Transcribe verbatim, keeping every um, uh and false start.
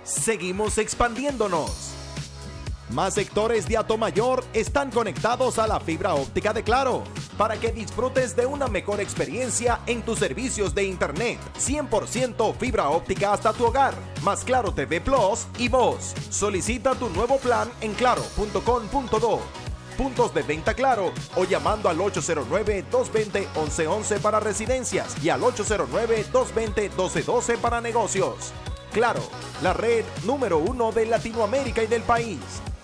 seguimos expandiéndonos. Más sectores de Atomayor están conectados a la fibra óptica de Claro, para que disfrutes de una mejor experiencia en tus servicios de internet. cien por ciento fibra óptica hasta tu hogar, más Claro T V Plus y voz. Solicita tu nuevo plan en claro punto com punto do. Puntos de venta Claro o llamando al ocho cero nueve, dos dos cero, once once para residencias y al ocho cero nueve, dos dos cero, doce doce para negocios. Claro, la red número uno de Latinoamérica y del país.